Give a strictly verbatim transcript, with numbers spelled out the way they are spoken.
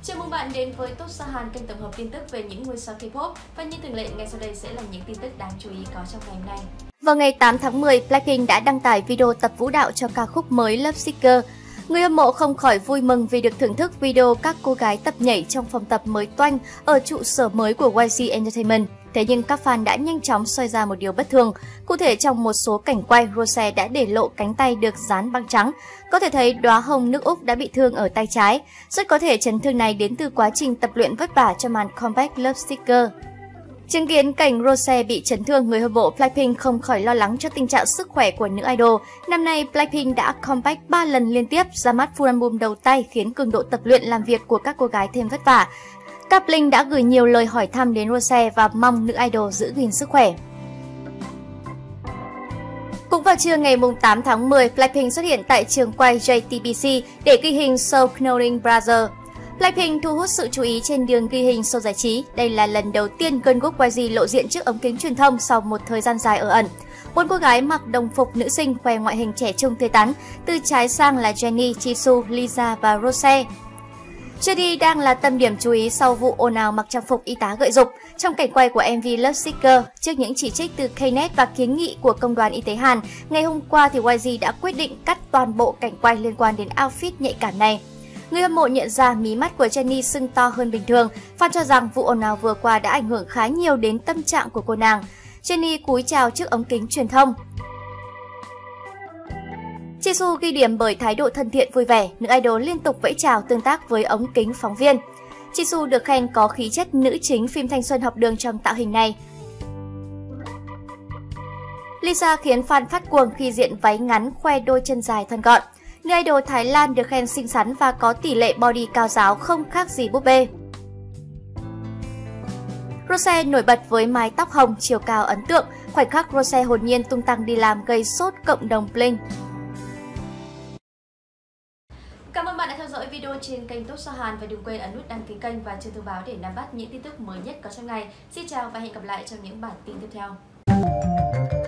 Chào mừng bạn đến với Top Sahan, kênh tổng hợp tin tức về những ngôi sao K-pop. Và như thường lệ, ngay sau đây sẽ là những tin tức đáng chú ý có trong ngày hôm nay. Vào ngày tám tháng mười, Blackpink đã đăng tải video tập vũ đạo cho ca khúc mới Love Sicker. Người hâm mộ không khỏi vui mừng vì được thưởng thức video các cô gái tập nhảy trong phòng tập mới toanh ở trụ sở mới của Y G Entertainment. Thế nhưng các fan đã nhanh chóng soi ra một điều bất thường. Cụ thể, trong một số cảnh quay, Rose đã để lộ cánh tay được dán băng trắng. Có thể thấy đóa hồng nước Úc đã bị thương ở tay trái. Rất có thể chấn thương này đến từ quá trình tập luyện vất vả cho màn comeback Love Sicker. Chứng kiến cảnh Rose bị chấn thương, người hâm mộ Blackpink không khỏi lo lắng cho tình trạng sức khỏe của nữ idol. Năm nay, Blackpink đã comeback ba lần liên tiếp, ra mắt full album đầu tay khiến cường độ tập luyện làm việc của các cô gái thêm vất vả. Các Blink đã gửi nhiều lời hỏi thăm đến Rose và mong nữ idol giữ gìn sức khỏe. Cũng vào trưa ngày tám tháng mười, Blackpink xuất hiện tại trường quay J T B C để ghi hình show Knowing Brothers. Blackpink thu hút sự chú ý trên đường ghi hình show giải trí. Đây là lần đầu tiên girl group Y G lộ diện trước ống kính truyền thông sau một thời gian dài ở ẩn. Bốn cô gái mặc đồng phục nữ sinh khoe ngoại hình trẻ trung tươi tắn, từ trái sang là Jennie, Jisoo, Lisa và Rose. Jennie đang là tâm điểm chú ý sau vụ ồn ào mặc trang phục y tá gợi dục. Trong cảnh quay của em vê Love Sicker, trước những chỉ trích từ Knet và kiến nghị của Công đoàn Y tế Hàn, ngày hôm qua thì Y G đã quyết định cắt toàn bộ cảnh quay liên quan đến outfit nhạy cảm này. Người hâm mộ nhận ra mí mắt của Jennie sưng to hơn bình thường. Fan cho rằng vụ ồn ào vừa qua đã ảnh hưởng khá nhiều đến tâm trạng của cô nàng. Jennie cúi chào trước ống kính truyền thông. Jisoo ghi điểm bởi thái độ thân thiện vui vẻ, nữ idol liên tục vẫy chào tương tác với ống kính phóng viên. Jisoo được khen có khí chất nữ chính phim thanh xuân học đường trong tạo hình này. Lisa khiến fan phát cuồng khi diện váy ngắn khoe đôi chân dài thon gọn. Nữ idol Thái Lan được khen xinh xắn và có tỷ lệ body cao ráo không khác gì búp bê. Rose nổi bật với mái tóc hồng chiều cao ấn tượng, khoảnh khắc Rose hồn nhiên tung tăng đi làm gây sốt cộng đồng Blink. Cảm ơn bạn đã theo dõi video trên kênh Top Sahan và đừng quên ấn nút đăng ký kênh và chuông thông báo để nắm bắt những tin tức mới nhất có trong ngày. Xin chào và hẹn gặp lại trong những bản tin tiếp theo.